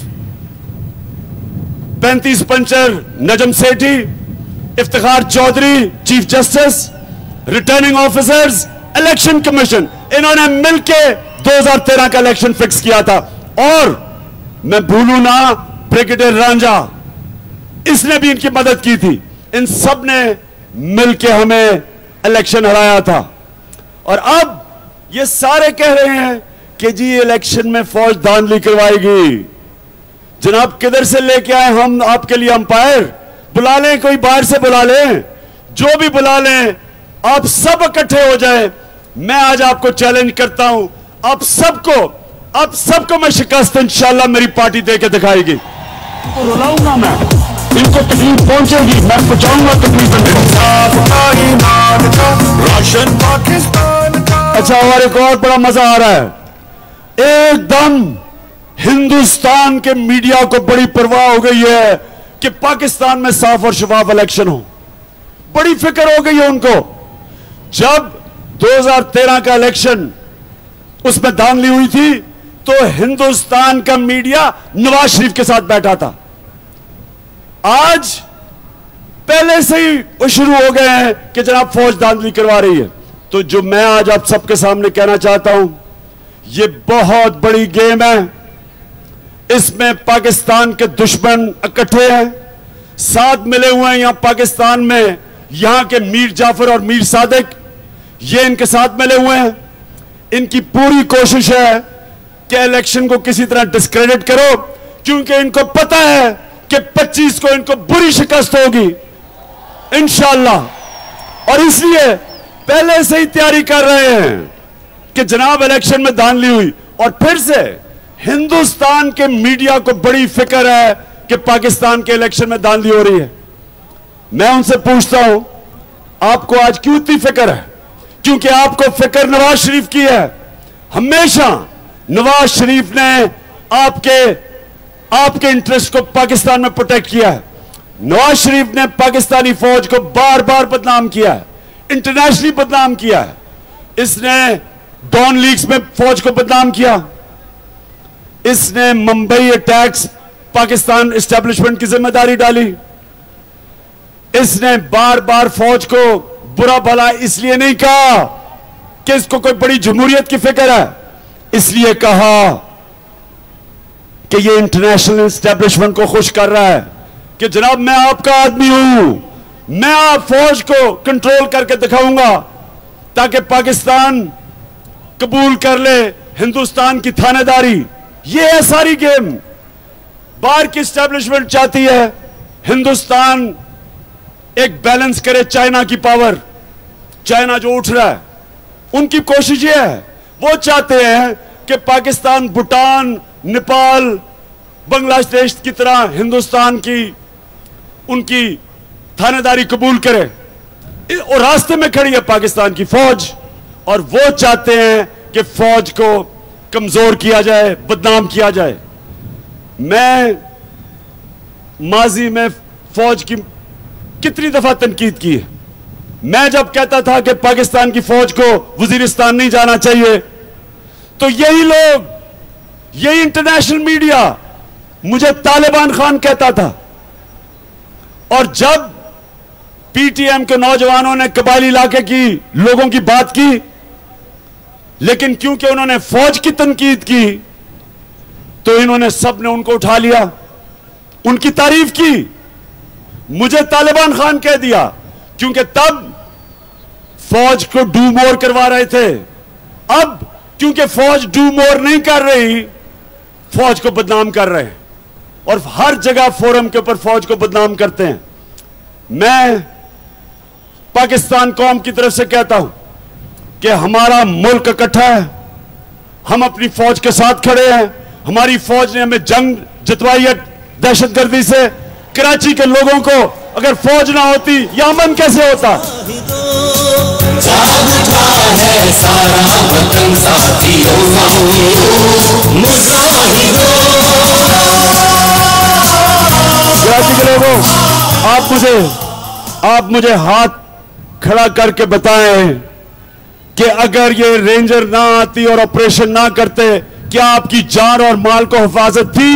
पैंतीस puncture Najam Sethi, Iftikhar Chaudhry chief justice, returning officers, election commission, इन्होंने मिलकर दो हज़ार तेरह का इलेक्शन फिक्स किया था। और मैं भूलू ना ब्रिगेडियर रांझा, इसने भी इनकी मदद की थी। इन सब ने मिलकर हमें इलेक्शन हराया था। और अब ये सारे कह रहे हैं कि जी इलेक्शन में फौज धांधली करवाएगी। जनाब किधर से लेके आए हम आपके लिए अंपायर? बुला लें, कोई बाहर से बुला लें, जो भी बुला लें, आप सब इकट्ठे हो जाए। मैं आज आपको चैलेंज करता हूं, आप सबको आप सबको मैं शिकस्त इंशाल्लाह मेरी पार्टी दे के दिखाएगी। तो रुलाऊंगा मैं, इनको तकलीफ पहुंचेगी, मैं पहुंचाऊंगा तकलीफ। अच्छा, और एक और बड़ा मजा आ रहा है, एकदम हिंदुस्तान के मीडिया को बड़ी परवाह हो गई है कि पाकिस्तान में साफ और शफाफ इलेक्शन हो। बड़ी फिक्र हो गई है उनको। जब दो हज़ार तेरह का इलेक्शन उसमें धांधली हुई थी तो हिंदुस्तान का मीडिया नवाज शरीफ के साथ बैठा था। आज पहले से ही वो शुरू हो गए हैं कि जनाब फौज धांधली करवा रही है। तो जो मैं आज आप सबके सामने कहना चाहता हूं, ये बहुत बड़ी गेम है। इसमें पाकिस्तान के दुश्मन इकट्ठे हैं, साथ मिले हुए हैं यहां पाकिस्तान में। यहां के मीर जाफर और मीर सादिक, ये इनके साथ मिले हुए हैं। इनकी पूरी कोशिश है कि इलेक्शन को किसी तरह डिस्क्रेडिट करो, क्योंकि इनको पता है कि पच्चीस को इनको बुरी शिकस्त होगी इंशाअल्लाह। और इसलिए पहले से ही तैयारी कर रहे हैं कि जनाब इलेक्शन में धांधली हुई। और फिर से हिंदुस्तान के मीडिया को बड़ी फिक्र है कि पाकिस्तान के इलेक्शन में धांधली हो रही है। मैं उनसे पूछता हूं, आपको आज क्यों इतनी फिक्र है? क्योंकि आपको फिक्र नवाज शरीफ की है। हमेशा नवाज शरीफ ने आपके आपके इंटरेस्ट को पाकिस्तान में प्रोटेक्ट किया है। नवाज शरीफ ने पाकिस्तानी फौज को बार बार बदनाम किया है, इंटरनेशनली बदनाम किया है। इसने डॉन लीग्स में फौज को बदनाम किया, इसने मुंबई अटैक्स पाकिस्तान एस्टेब्लिशमेंट की जिम्मेदारी डाली, इसने बार बार फौज को बुरा भला इसलिए नहीं कहा कि इसको कोई बड़ी जमहूरियत की फिक्र है, इसलिए कहा कि ये इंटरनेशनल एस्टेब्लिशमेंट को खुश कर रहा है कि जनाब मैं आपका आदमी हूं, मैं आप फौज को कंट्रोल करके दिखाऊंगा ताकि पाकिस्तान कबूल कर ले हिंदुस्तान की थानेदारी। ये है सारी गेम। बाहर की एस्टेब्लिशमेंट चाहती है हिंदुस्तान एक बैलेंस करे चाइना की पावर, चाइना जो उठ रहा है उनकी कोशिश ये है, वो चाहते हैं कि पाकिस्तान भूटान नेपाल बांग्लादेश की तरह हिंदुस्तान की उनकी थानेदारी कबूल करे। और रास्ते में खड़ी है पाकिस्तान की फौज, और वो चाहते हैं कि फौज को कमजोर किया जाए, बदनाम किया जाए। मैं माजी में फौज की कितनी दफा तनकीद की है। मैं जब कहता था कि पाकिस्तान की फौज को वजीरिस्तान नहीं जाना चाहिए, तो यही लोग, यही इंटरनेशनल मीडिया मुझे तालिबान खान कहता था। और जब पीटीएम के नौजवानों ने कबायली इलाके की लोगों की बात की, लेकिन क्योंकि उन्होंने फौज की तनकीद की, तो इन्होंने सबने उनको उठा लिया, उनकी तारीफ की, मुझे तालिबान खान कह दिया, क्योंकि तब फौज को डू मोर करवा रहे थे। अब क्योंकि फौज डू मोर नहीं कर रही, फौज को बदनाम कर रहे हैं और हर जगह फोरम के ऊपर फौज को बदनाम करते हैं। मैं पाकिस्तान कौम की तरफ से कहता हूं कि हमारा मुल्क इकट्ठा है, हम अपनी फौज के साथ खड़े हैं। हमारी फौज ने हमें जंग जितवाई है दहशतगर्दी से। कराची के लोगों को अगर फौज ना होती यह अमन कैसे होता? है सारा वतन साथियों कराची के लोगों, आप मुझे आप मुझे हाथ खड़ा करके बताएं कि अगर ये रेंजर ना आती और ऑपरेशन ना करते, क्या आपकी जान और माल को हिफाजत थी?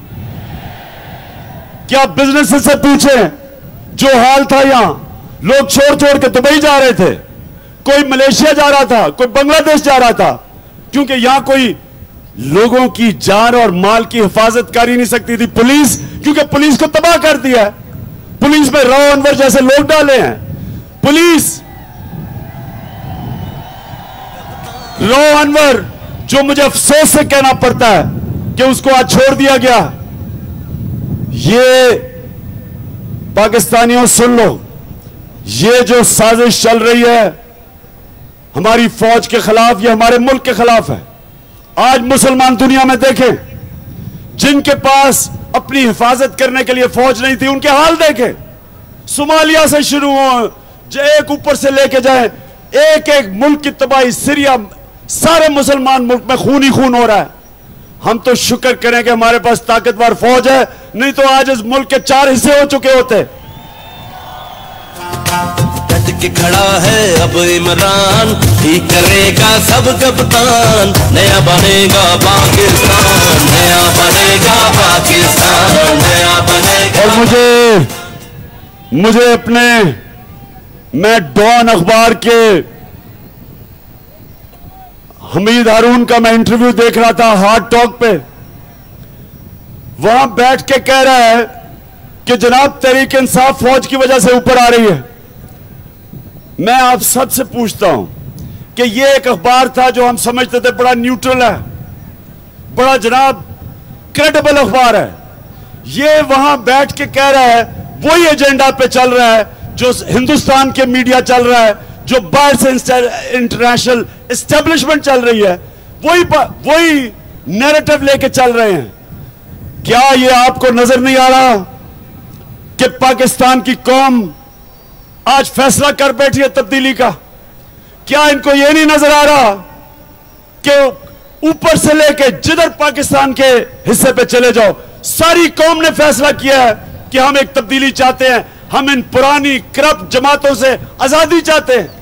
क्या बिजनेस से पूछें, जो हाल था यहां लोग छोड़ छोड़ के दुबई जा रहे थे, कोई मलेशिया जा रहा था, कोई बांग्लादेश जा रहा था, क्योंकि यहां कोई लोगों की जान और माल की हिफाजत कर ही नहीं सकती थी पुलिस, क्योंकि पुलिस को तबाह कर दिया है। पुलिस में राव अनवर जैसे लोग डाले हैं। पुलिस राव अनवर, जो मुझे अफसोस से कहना पड़ता है कि उसको आज छोड़ दिया गया। ये पाकिस्तानियों सुन लो, ये जो साजिश चल रही है हमारी फौज के खिलाफ, ये हमारे मुल्क के खिलाफ है। आज मुसलमान दुनिया में देखें, जिनके पास अपनी हिफाजत करने के लिए फौज नहीं थी, उनके हाल देखें। सोमालिया से शुरू हो, जो एक ऊपर से लेके जाए, एक एक मुल्क की तबाही, सीरिया, सारे मुसलमान मुल्क में खून ही खून हो रहा है। हम तो शुक्र करें कि हमारे पास ताकतवर फौज है, नहीं तो आज इस मुल्क के चार हिस्से हो चुके होते। डट के खड़ा है अब इमरान, ठीक करेगा सब कप्तान, नया बनेगा पाकिस्तान, नया बनेगा पाकिस्तान, नया बनेगा। और मुझे मुझे अपने मैं डॉन अखबार के हमीद हारून का मैं इंटरव्यू देख रहा था हार्ट टॉक पे, वहां बैठ के कह रहा है कि जनाब तहरीक इंसाफ फौज की वजह से ऊपर आ रही है। मैं आप सबसे पूछता हूं कि यह एक अखबार था जो हम समझते थे बड़ा न्यूट्रल है, बड़ा जनाब क्रेडिबल अखबार है, ये वहां बैठ के कह रहा है वही एजेंडा पे चल रहा है जो हिंदुस्तान के मीडिया चल रहा है, जो बाहर से इंटरनेशनल एस्टेब्लिशमेंट चल रही है, वही वही नैरेटिव लेके चल रहे हैं। क्या ये आपको नजर नहीं आ रहा कि पाकिस्तान की कौम आज फैसला कर बैठी है तब्दीली का? क्या इनको ये नहीं नजर आ रहा कि ऊपर से लेके जिधर पाकिस्तान के हिस्से पे चले जाओ, सारी कौम ने फैसला किया है कि हम एक तब्दीली चाहते हैं, हम इन पुरानी करप्ट जमातों से आजादी चाहते हैं।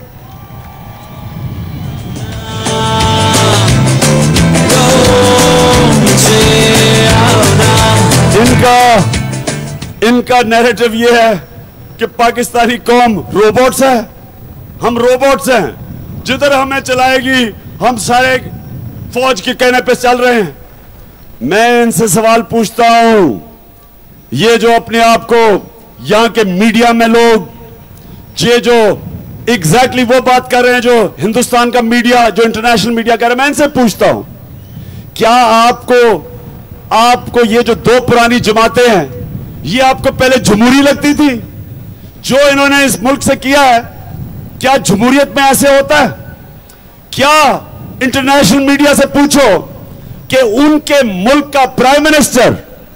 इनका इनका नैरेटिव यह है कि पाकिस्तानी कौम रोबोट्स है, हम रोबोट्स हैं, जिधर हमें चलाएगी हम सारे फौज के कहने पे चल रहे हैं। मैं इनसे सवाल पूछता हूं, ये जो अपने आप को यहां के मीडिया में लोग ये जो एग्जैक्टली वो बात कर रहे हैं जो हिंदुस्तान का मीडिया, जो इंटरनेशनल मीडिया कर रहा है, मैं इनसे पूछता हूं, क्या आपको आपको ये जो दो पुरानी जमातें हैं, ये आपको पहले जमहूरी लगती थी? जो इन्होंने इस मुल्क से किया है, क्या जमहूरियत में ऐसे होता है? क्या इंटरनेशनल मीडिया से पूछो कि उनके मुल्क का प्राइम मिनिस्टर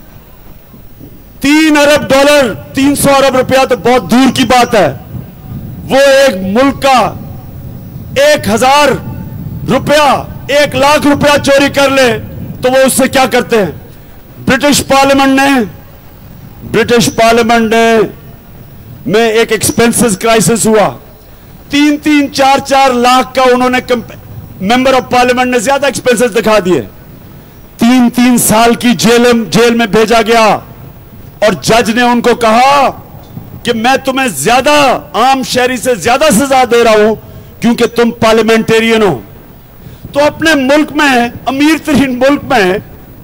तीन अरब डॉलर, तीन सौ अरब रुपया तो बहुत दूर की बात है, वो एक मुल्क का एक हजार रुपया, एक लाख रुपया चोरी कर ले तो वो उससे क्या करते हैं? ब्रिटिश पार्लियामेंट ने ब्रिटिश पार्लियामेंट ने में एक एक्सपेंसेस क्राइसिस हुआ, तीन तीन चार चार लाख का उन्होंने मेंबर ऑफ पार्लियामेंट ने ज्यादा एक्सपेंसेस दिखा दिए, तीन तीन साल की जेल जेल में भेजा गया और जज ने उनको कहा कि मैं तुम्हें ज्यादा, आम शहरी से ज्यादा सजा दे रहा हूं क्योंकि तुम पार्लियामेंटेरियन हो। तो अपने मुल्क में, अमीर तरीन मुल्क में,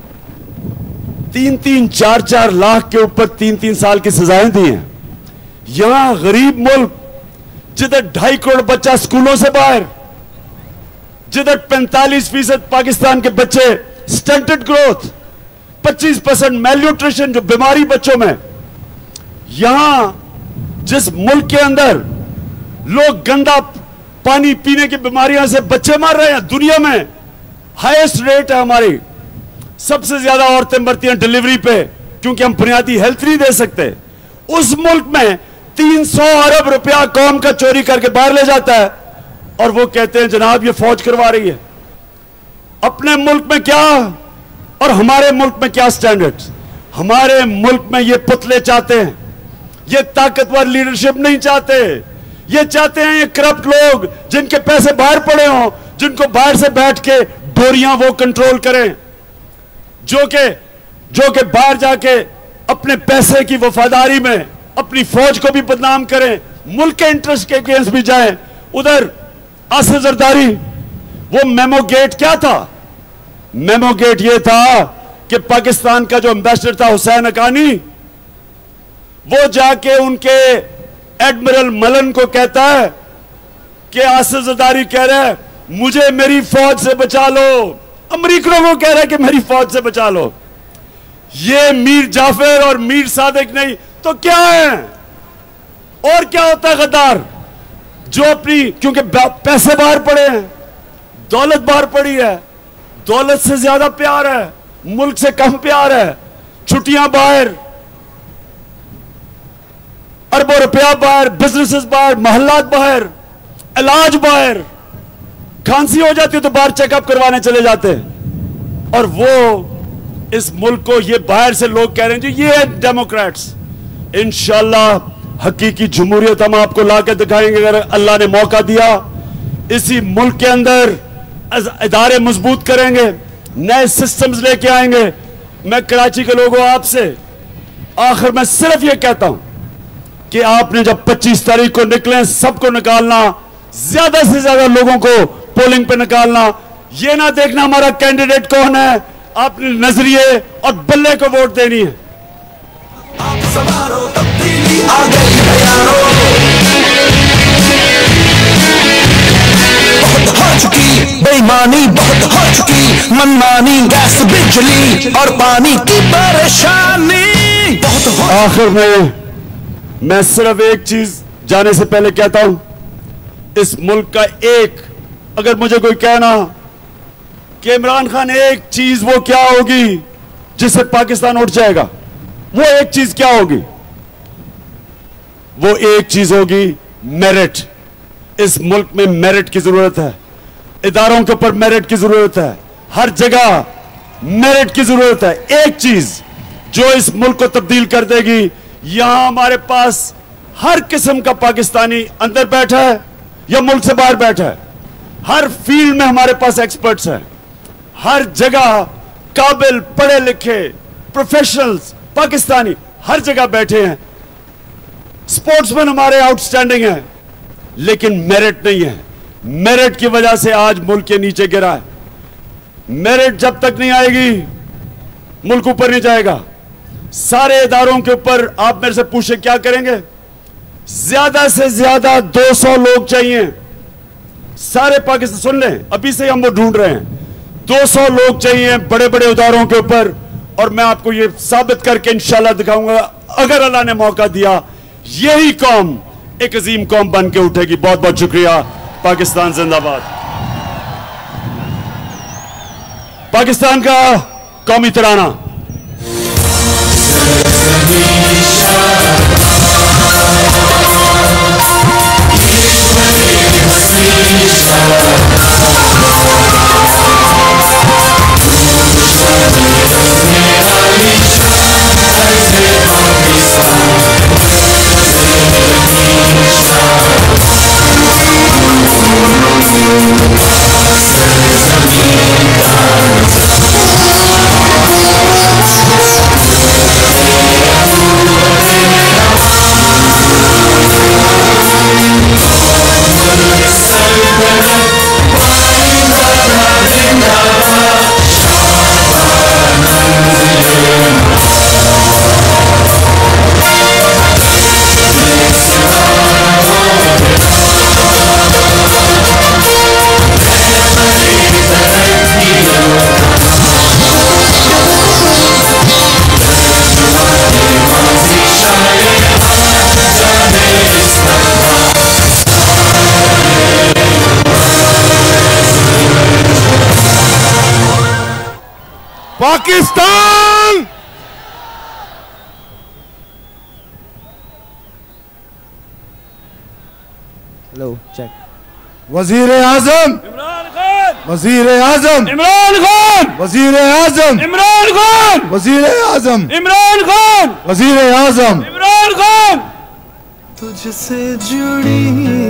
तीन तीन चार चार लाख के ऊपर तीन तीन साल की सजाएं दी हैं। यहां गरीब मुल्क जिधर ढाई करोड़ बच्चा स्कूलों से बाहर, जिधर पैंतालीस फीसद पाकिस्तान के बच्चे स्टंटेड ग्रोथ, पच्चीस परसेंट मेल न्यूट्रिशन, जो बीमारी बच्चों में, यहां जिस मुल्क के अंदर लोग गंदा पानी पीने की बीमारियों से बच्चे मर रहे हैं, दुनिया में हाईएस्ट रेट है हमारी, सबसे ज्यादा औरतें मरती हैं डिलीवरी पे क्योंकि हम बुनियादी हेल्थ नहीं दे सकते। उस मुल्क में तीन सौ अरब रुपया कौम का चोरी करके बाहर ले जाता है और वो कहते हैं जनाब ये फौज करवा रही है। अपने मुल्क में क्या और हमारे मुल्क में क्या स्टैंडर्ड्स? हमारे मुल्क में ये पुतले चाहते हैं, ये ताकतवर लीडरशिप नहीं चाहते, ये चाहते हैं ये करप्ट लोग जिनके पैसे बाहर पड़े हों, जिनको बाहर से बैठ के डोरियां वो कंट्रोल करें, जो के जो के बाहर जाके अपने पैसे की वफादारी में अपनी फौज को भी बदनाम करें, मुल्क के इंटरेस्ट के अगेंस्ट भी जाएं। उधर आसिफ जरदारी, वो मेमो गेट क्या था? मेमो गेट ये था कि पाकिस्तान का जो एम्बेसडर था हुसैन हक्कानी, वो जाके उनके एडमिरल मलन को कहता है कि आसिफ जरदारी कह रहा है मुझे मेरी फौज से बचा लो, अमरीकनों को कह रहा है कि मेरी फौज से बचा लो। ये मीर जाफर और मीर सादिक नहीं तो क्या है? और क्या होता है गद्दार? जो अपनी, क्योंकि पैसे बाहर पड़े हैं, दौलत बाहर पड़ी है, दौलत से ज्यादा प्यार है, मुल्क से कम प्यार है, छुट्टियां बाहर, अरबों रुपया बाहर, बिजनेसेस बाहर, महल्लात बाहर, इलाज बाहर, खांसी हो जाती है तो बाहर चेकअप करवाने चले जाते हैं। और वो इस मुल्क को, ये बाहर से लोग कह रहे हैं जी ये है डेमोक्रेट्स। इंशाअल्लाह हकीकी जमहूरियत हम आपको ला के दिखाएंगे अगर अल्लाह ने मौका दिया। इसी मुल्क के अंदर इदारे मजबूत करेंगे, नए सिस्टम्स लेके आएंगे। मैं कराची के लोगों आपसे आखिर में सिर्फ ये कहता हूं कि आपने जब पच्चीस तारीख को निकले, सबको निकालना, ज्यादा से ज्यादा लोगों को पोलिंग पे निकालना, ये ना देखना हमारा कैंडिडेट कौन है, आपने नजरिए और बल्ले को वोट देनी है। आप सवारों तब्दीली आ गई तैयारों, बहुत हो चुकी बेईमानी, बहुत हो चुकी मनमानी, गैस बिजली और पानी की परेशानी। आखिर में मैं सिर्फ एक चीज जाने से पहले कहता हूं, इस मुल्क का एक, अगर मुझे कोई कहना कि इमरान खान एक चीज वो क्या होगी जिससे पाकिस्तान उठ जाएगा, वो एक चीज क्या होगी? वो एक चीज होगी मेरिट। इस मुल्क में मेरिट की जरूरत है, इदारों के ऊपर मेरिट की जरूरत है, हर जगह मेरिट की जरूरत है। एक चीज जो इस मुल्क को तब्दील कर देगी। यहां हमारे पास हर किस्म का पाकिस्तानी अंदर बैठा है या मुल्क से बाहर बैठा है, हर फील्ड में हमारे पास एक्सपर्ट्स हैं, हर जगह काबिल पढ़े लिखे प्रोफेशनल्स पाकिस्तानी हर जगह बैठे हैं। स्पोर्ट्समैन हमारे आउटस्टैंडिंग हैं, लेकिन मेरिट नहीं है। मेरिट की वजह से आज मुल्क के नीचे गिरा है। मेरिट जब तक नहीं आएगी मुल्क ऊपर नहीं जाएगा। सारे इदारों के ऊपर आप मेरे से पूछे क्या करेंगे? ज्यादा से ज्यादा दो सौ लोग चाहिए सारे पाकिस्तान। सुन लें, अभी से हम वो ढूंढ रहे हैं, दो सौ लोग चाहिए बड़े बड़े इदारों के ऊपर। और मैं आपको ये साबित करके इंशाल्लाह दिखाऊंगा, अगर अल्लाह ने मौका दिया, यही कौम एक अजीम कौम बन के उठेगी। बहुत बहुत शुक्रिया। पाकिस्तान जिंदाबाद। पाकिस्तान का कौमी तराना। Pakistan hello check. वजीर आजम इमरान खान, वजीर आजम इमरान खान, वजीर आजम इमरान खान, वजीर आजम इमरान खान, वजीर आजम इमरान खान। तुझसे जुड़ी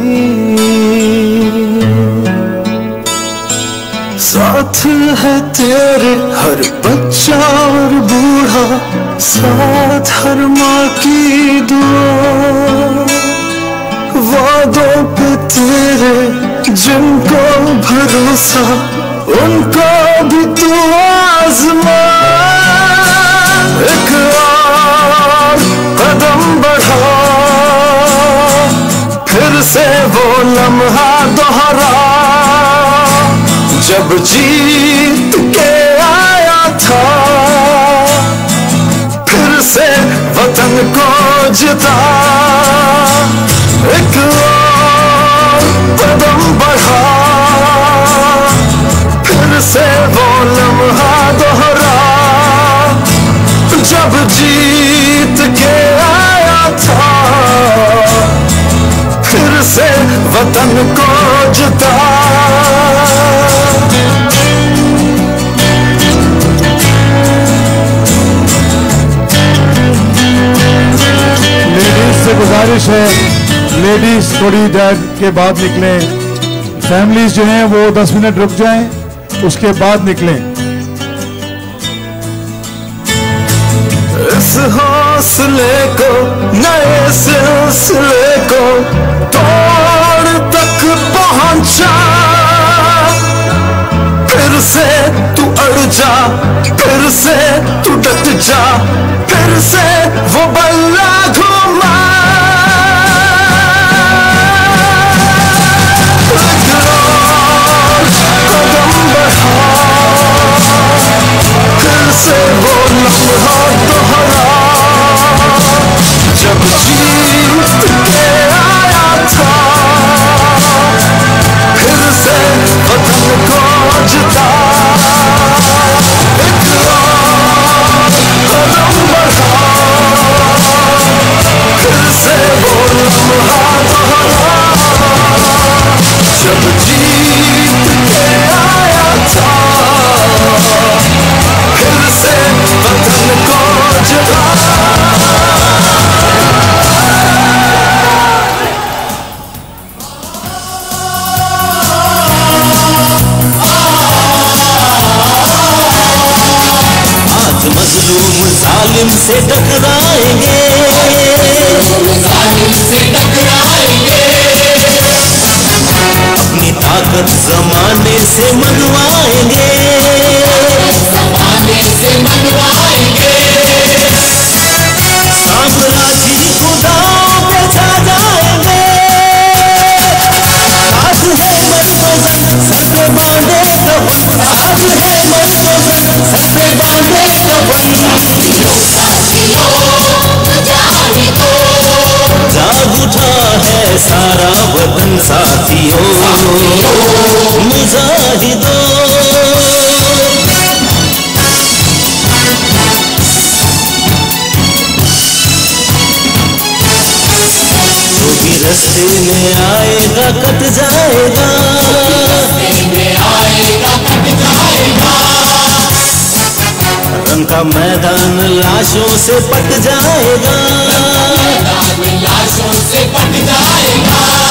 साथ है तेरे हर बच्चा और बूढ़ा, साथ हर माँ की दुआ, वादों पे तेरे जिनको भरोसा, उनको भी तू आजमा। एक और कदम बढ़ा, फिर से वो लम्हा दोहरा जब जीत के आया था, फिर से वतन को जिता। एक और कदम बढ़ा, फिर से वो लम्हा दोहरा जब जीत के आया था, फिर से वतन को जिता। गुजारिश है, लेडीज थोड़ी देर के बाद निकलें, फैमिलीज जो हैं वो दस मिनट रुक जाएं, उसके बाद निकलें। इस हौसले को, नए सिलसिले को तोड़ तक पहुंचा, फिर से तू अड़ जा, फिर से तू डट जा, फिर से वो बल्ला घुमा। फिर से वो लम्हा दोहरा मजलूम जालिम से टकराएंगे, जालिम से टकराएंगे, अपनी ताकत जमाने से मनवाएंगे, जमाने से मनवाएंगे, साम्राज्य खुदाओं पे छा जाएंगे, आज है मर्दों सर पे बांधे कफन, आज है मर्दों सर पे बांधे कफन, जाग उठा है सारा वतन साथियों, मुजाहिदों, जो भी रास्ते में आएगा कट जाएगा, रास्ते में आएगा कट जाएगा, रंग का मैदान लाशों से पट जाएगा, मैदान लाशों से पट जाएगा।